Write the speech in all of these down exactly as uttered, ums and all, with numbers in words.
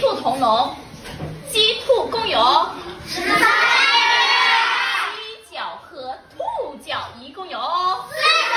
兔同笼，鸡兔共有十三只。鸡脚和兔脚一共有四十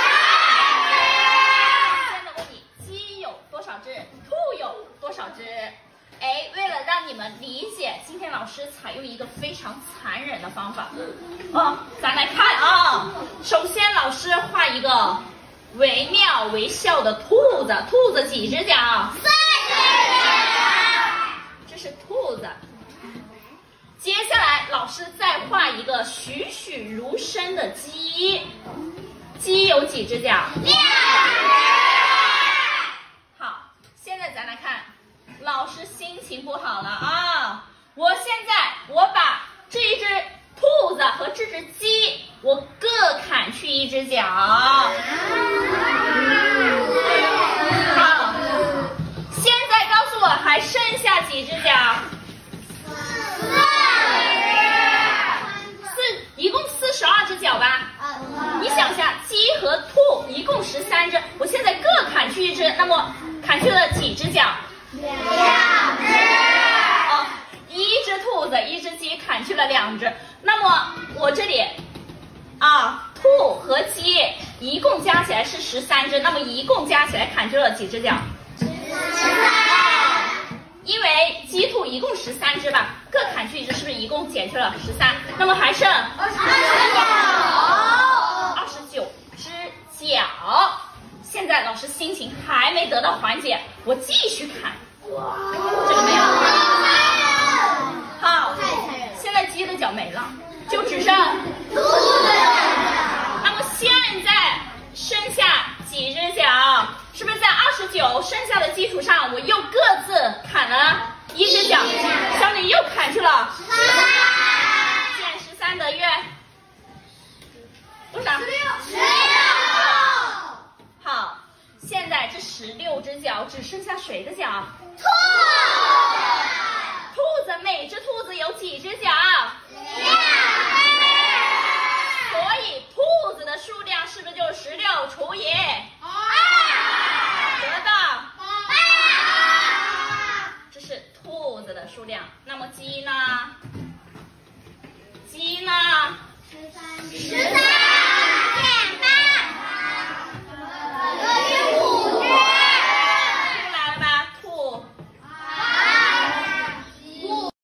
二只。现在问你，鸡有多少只？兔有多少只？哎，为了让你们理解，今天老师采用一个非常残忍的方法。哦，咱来看啊，首先老师画一个惟妙惟肖的兔子，兔子几只脚？四只脚。这是兔子。接下来老师再画一个栩栩如生的鸡，鸡有几只脚？两只。好，现在咱来看。老师心情不好了啊！我现在我把这一只兔子和这只鸡，我各砍去一只脚。好，现在告诉我还剩下几只脚？四，一共四十二只脚吧？你想下，鸡和兔一共十三只，我现在各砍去一只，那么砍去了几只脚？两只。哦，一只兔子，一只鸡，砍去了两只。那么我这里啊，兔和鸡一共加起来是十三只，那么一共加起来砍去了几只脚？十三。因为鸡兔一共十三只吧，各砍去一只，是不是一共减去了十三？那么还剩二十九，二十九只脚。现在老师心情还没得到缓解，我继续砍。哇，这个没有。好，现在鸡的脚没了，就只剩兔子。那么现在剩下几只脚？是不是在二十九剩下的基础上，我又各自砍了一只脚，相当于又砍去了十三，减十三等于多少？十六。十六。好，现在这十六只脚只剩下谁的脚？兔子。兔子，每只兔子有几只脚？两只。所以兔子的数量是不是就是十六除以二？得到八。这是兔子的数量。那么鸡呢？鸡呢？十三只。十三